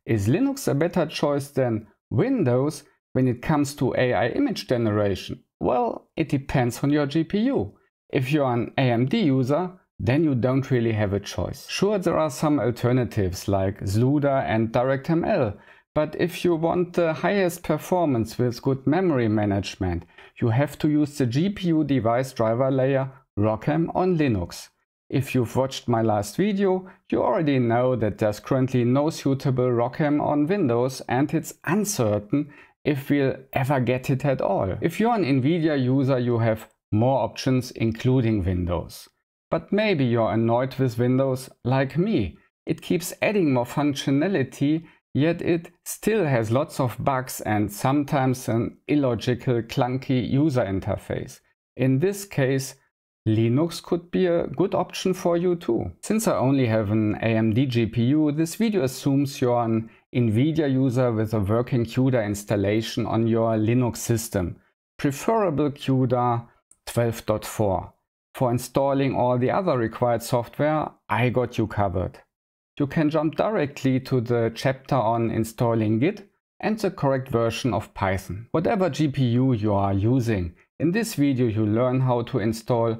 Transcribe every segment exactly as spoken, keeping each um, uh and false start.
Is Linux a better choice than Windows when it comes to A I image generation? Well, it depends on your G P U. If you're an A M D user, then you don't really have a choice. Sure, there are some alternatives like Cuda and ROCm, but if you want the highest performance with good memory management, you have to use the G P U device driver layer ROCm on Linux. If you've watched my last video, you already know that there's currently no suitable ROCm on Windows and it's uncertain if we'll ever get it at all. If you're an NVIDIA user, you have more options including Windows. But maybe you're annoyed with Windows like me. It keeps adding more functionality, yet it still has lots of bugs and sometimes an illogical, clunky user interface. In this case, Linux could be a good option for you too. Since I only have an A M D G P U, this video assumes you're an NVIDIA user with a working Cuda installation on your Linux system, preferable Cuda twelve point four. For installing all the other required software, I got you covered. You can jump directly to the chapter on installing Git and the correct version of Python. Whatever G P U you are using, in this video you learn how to install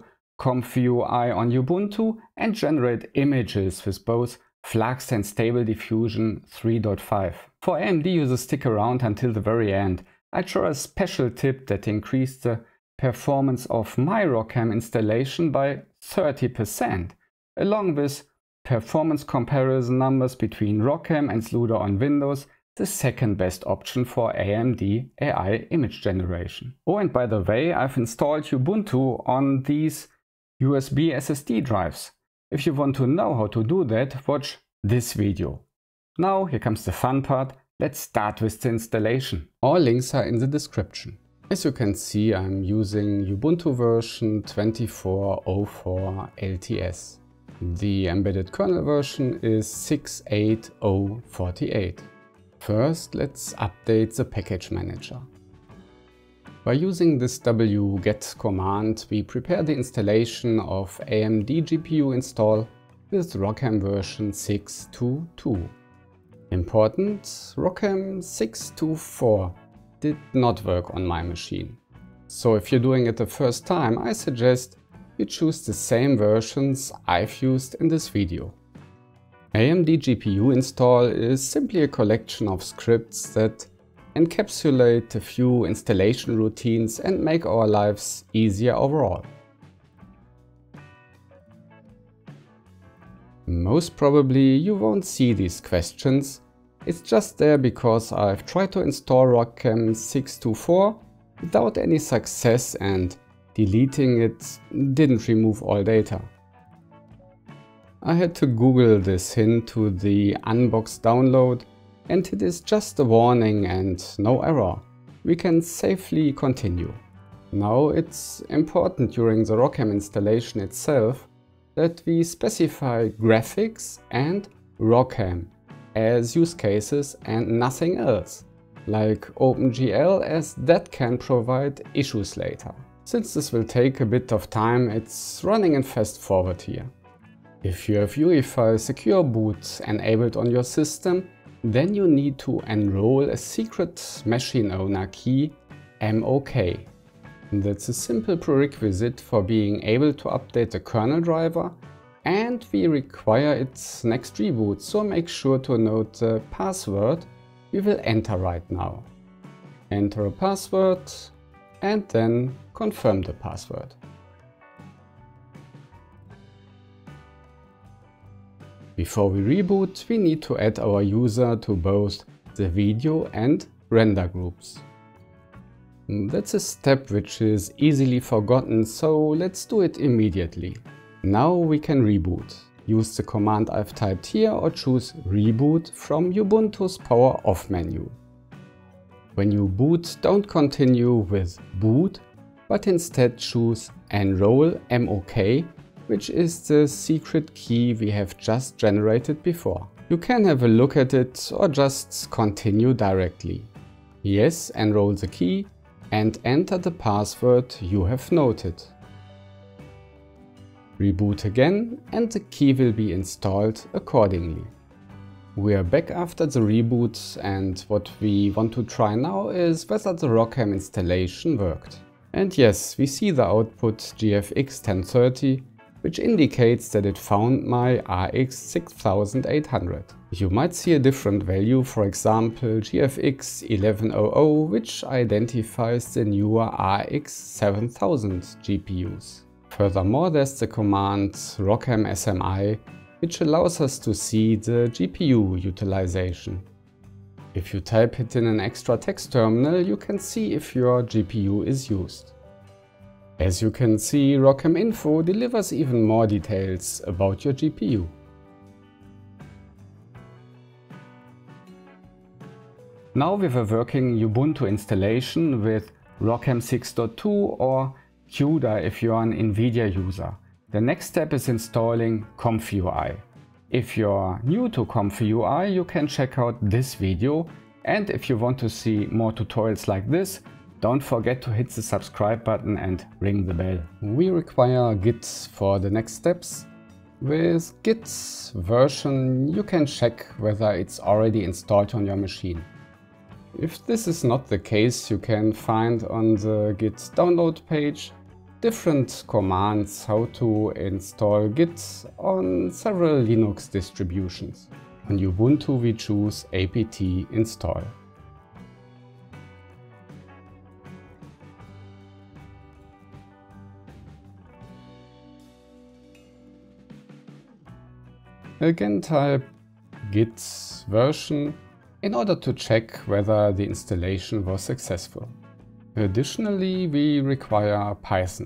ComfyUI on Ubuntu and generate images with both Flux and Stable Diffusion three point five. For A M D users, stick around until the very end. I'd share a special tip that increased the performance of my ROCm installation by thirty percent, along with performance comparison numbers between ROCm and Cuda on Windows, the second best option for A M D A I image generation. Oh, and by the way, I've installed Ubuntu on these U S B S S D drives. If you want to know how to do that, watch this video. Now here comes the fun part. Let's start with the installation. All links are in the description. As you can see, I'm using Ubuntu version twenty-four oh four L T S. The embedded kernel version is six eight oh four eight. First, let's update the package manager. By using this wget command, we prepare the installation of A M D G P U install with ROCm version six two two. Important, ROCm six two four did not work on my machine. So if you're doing it the first time, I suggest you choose the same versions I've used in this video. A M D G P U install is simply a collection of scripts that encapsulate a few installation routines and make our lives easier overall. Most probably you won't see these questions. It's just there because I've tried to install ROCm six two four without any success and deleting it didn't remove all data. I had to Google this hint to the unbox download and it is just a warning and no error. We can safely continue. Now it's important during the ROCm installation itself that we specify graphics and ROCm as use cases and nothing else, like OpenGL, as that can provide issues later. Since this will take a bit of time, it's running in fast forward here. If you have U E F I secure boot enabled on your system, then you need to enroll a secret machine owner key M O K. That's a simple prerequisite for being able to update the kernel driver, and we require its next reboot, so make sure to note the password we will enter right now. Enter a password and then confirm the password. Before we reboot, we need to add our user to both the video and render groups. That's a step which is easily forgotten, so let's do it immediately. Now we can reboot. Use the command I've typed here or choose Reboot from Ubuntu's Power Off menu. When you boot, don't continue with Boot, but instead choose Enroll M O K, which is the secret key we have just generated before. You can have a look at it or just continue directly. Yes, enroll the key and enter the password you have noted. Reboot again and the key will be installed accordingly. We are back after the reboot, and what we want to try now is whether the ROCm installation worked. And yes, we see the output G F X ten thirty, which indicates that it found my R X six thousand eight hundred. You might see a different value, for example G F X eleven hundred, which identifies the newer R X seven thousand G P Us. Furthermore, there's the command ROCm smi, which allows us to see the G P U utilization. If you type it in an extra text terminal, you can see if your G P U is used. As you can see, ROCm info delivers even more details about your G P U. Now we have a working Ubuntu installation with ROCm six point two or Cuda if you are an NVIDIA user. The next step is installing ComfyUI. If you're new to ComfyUI, you can check out this video, and if you want to see more tutorials like this, don't forget to hit the subscribe button and ring the bell. We require Git for the next steps. With Git version, you can check whether it's already installed on your machine. If this is not the case, you can find on the Git download page different commands how to install Git on several Linux distributions. On Ubuntu we choose apt-install. Again type git version in order to check whether the installation was successful. Additionally, we require Python.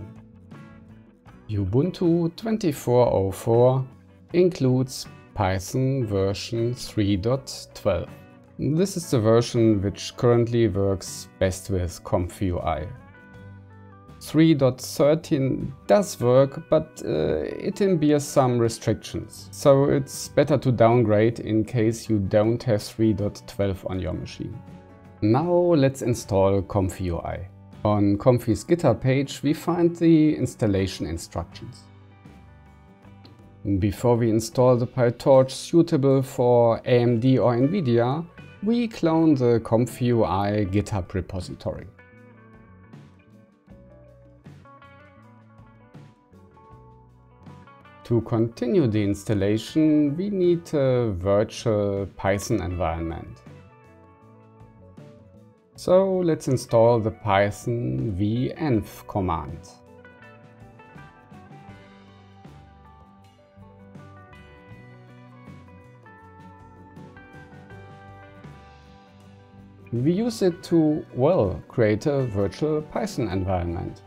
Ubuntu twenty-four oh four includes Python version three point twelve. This is the version which currently works best with ComfyUI. three point thirteen does work, but uh, it bears some restrictions, so it's better to downgrade in case you don't have three point twelve on your machine. Now let's install ComfyUI. On Comfy's GitHub page we find the installation instructions. Before we install the PyTorch suitable for A M D or NVIDIA, we clone the ComfyUI GitHub repository. To continue the installation, we need a virtual Python environment. So let's install the python venv command. We use it to, well, create a virtual Python environment.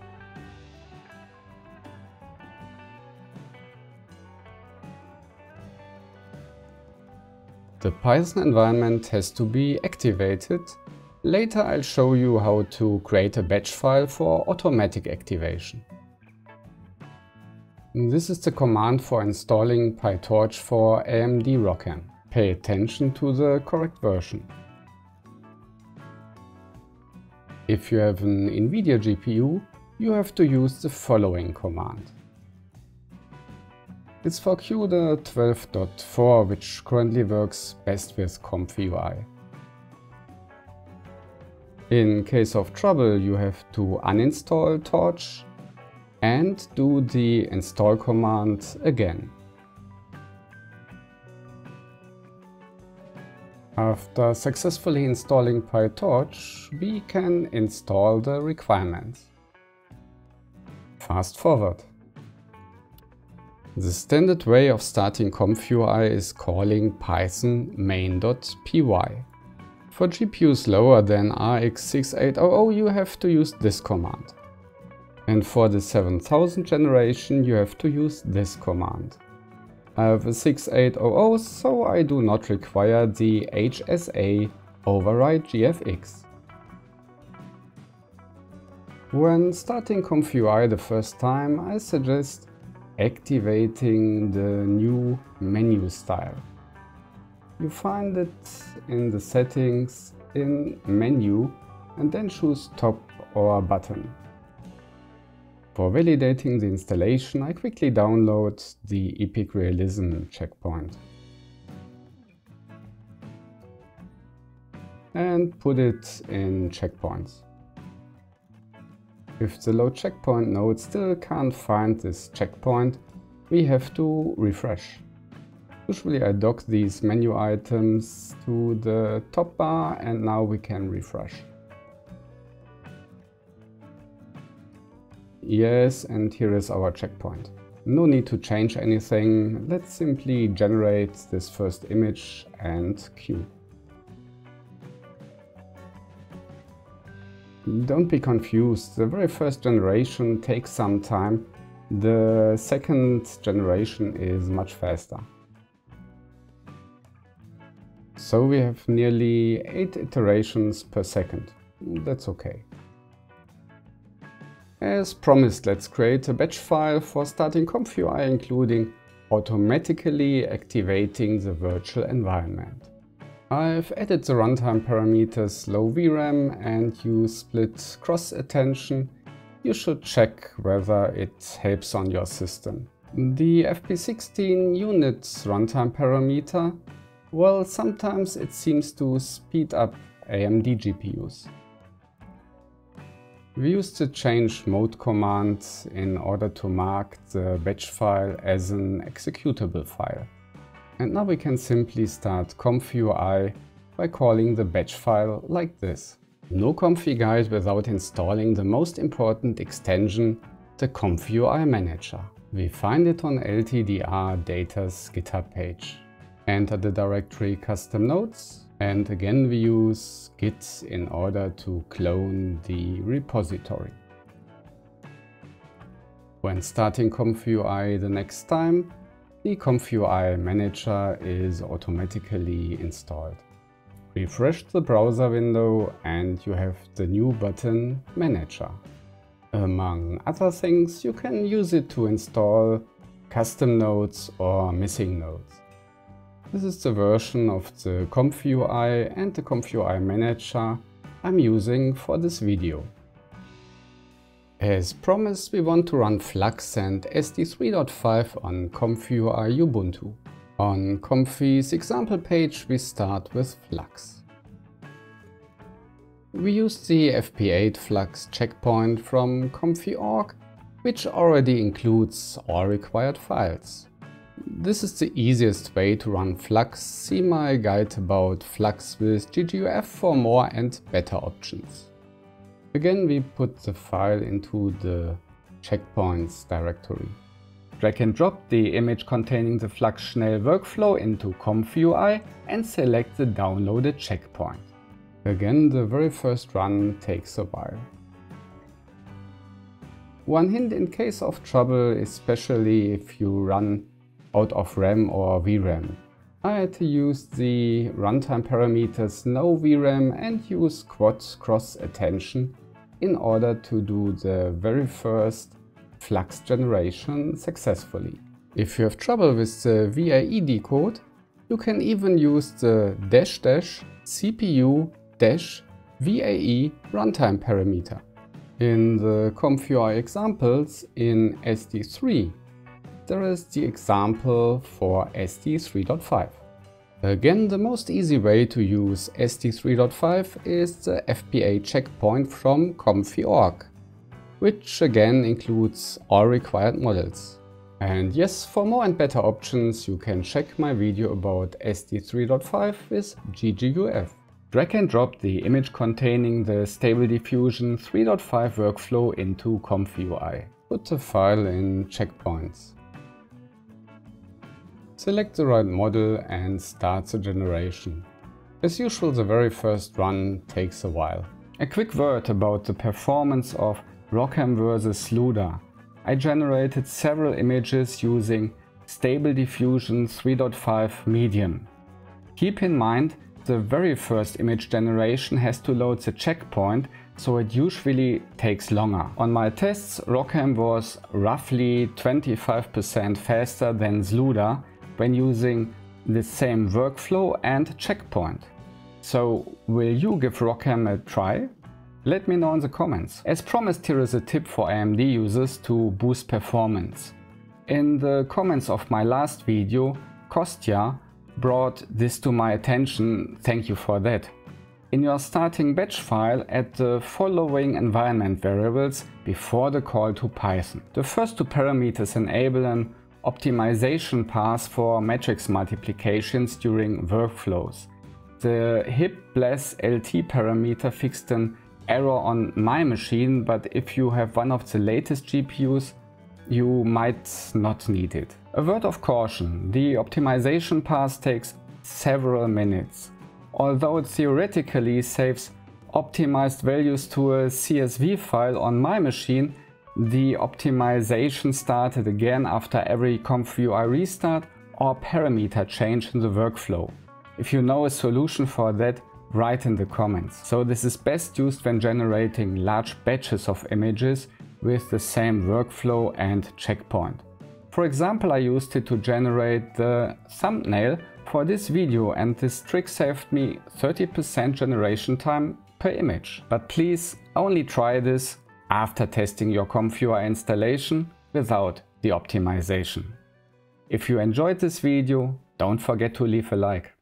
The Python environment has to be activated. Later I'll show you how to create a batch file for automatic activation. This is the command for installing PyTorch for A M D ROCm. Pay attention to the correct version. If you have an NVIDIA G P U, you have to use the following command. It's for Cuda twelve point four, which currently works best with ComfyUI. In case of trouble, you have to uninstall Torch and do the install command again. After successfully installing PyTorch, we can install the requirements. Fast forward. The standard way of starting ComfyUI is calling Python main.py. For G P Us lower than R X six eight hundred, you have to use this command. And for the seven thousand generation, you have to use this command. I have a six eight hundred, so I do not require the H S A override G F X. When starting ComfyUI the first time, I suggest activating the new menu style. You find it in the settings in menu and then choose top or button. For validating the installation, I quickly download the Epic Realism checkpoint. and put it in checkpoints. If the load checkpoint node still can't find this checkpoint, we have to refresh. Usually I dock these menu items to the top bar and now we can refresh. Yes, and here is our checkpoint. No need to change anything, let's simply generate this first image and queue. Don't be confused, the very first generation takes some time, the second generation is much faster. So we have nearly eight iterations per second, that's okay. As promised, let's create a batch file for starting ComfyUI, including automatically activating the virtual environment. I've added the runtime parameters lowvram and use split cross attention. You should check whether it helps on your system. The F P sixteen units runtime parameter, well, sometimes it seems to speed up A M D G P Us. We used the change mode command in order to mark the batch file as an executable file. And now we can simply start ComfyUI by calling the batch file like this. No Comfy guide without installing the most important extension, the ComfyUI Manager. We find it on L T D R Data's GitHub page. Enter the directory custom nodes, and again we use git in order to clone the repository. When starting ComfyUI the next time, the ComfyUI Manager is automatically installed. Refresh the browser window and you have the new button Manager. Among other things, you can use it to install custom nodes or missing nodes. This is the version of the ComfyUI and the ComfyUI Manager I'm using for this video. As promised, we want to run Flux and S D three point five on ComfyUI Ubuntu. On Comfy's example page we start with Flux. We use the F P eight Flux checkpoint from comfy dot org, which already includes all required files. This is the easiest way to run Flux. See my guide about Flux with G G U F for more and better options. Again, we put the file into the checkpoints directory. Drag and drop the image containing the Flux Schnell workflow into ComfyUI and select the downloaded checkpoint. Again, the very first run takes a while. One hint in case of trouble, especially if you run out of RAM or V RAM. I had to use the runtime parameters lowvram and use quad cross attention in order to do the very first Flux generation successfully. If you have trouble with the V A E decode, you can even use the dash dash C P U dash V A E runtime parameter. In the ComfyUI examples in S D three, there is the example for S D three point five. Again, the most easy way to use S D three point five is the F P eight checkpoint from comfy dot org, which again includes all required models. And yes, for more and better options you can check my video about S D three point five with G G U F. Drag and drop the image containing the Stable Diffusion three point five workflow into ComfyUI. Put the file in checkpoints. Select the right model and start the generation. As usual, the very first run takes a while. A quick word about the performance of ROCm versus Cuda. I generated several images using Stable Diffusion three point five medium. Keep in mind, the very first image generation has to load the checkpoint, so it usually takes longer. On my tests, ROCm was roughly twenty-five percent faster than Cuda when using the same workflow and checkpoint. So will you give ROCm a try? Let me know in the comments. As promised, here is a tip for A M D users to boost performance. In the comments of my last video, Kostya brought this to my attention, thank you for that. In your starting batch file, add the following environment variables before the call to Python. The first two parameters enable an optimization path for matrix multiplications during workflows. The hip bless lt parameter fixed an error on my machine, but if you have one of the latest G P Us, you might not need it. A word of caution, the optimization path takes several minutes. Although it theoretically saves optimized values to a C S V file on my machine, the optimization started again after every ComfyUI restart or parameter change in the workflow. If you know a solution for that, write in the comments. So this is best used when generating large batches of images with the same workflow and checkpoint. For example, I used it to generate the thumbnail for this video, and this trick saved me thirty percent generation time per image. But please only try this after testing your ComfyUI installation without the optimization. If you enjoyed this video, don't forget to leave a like.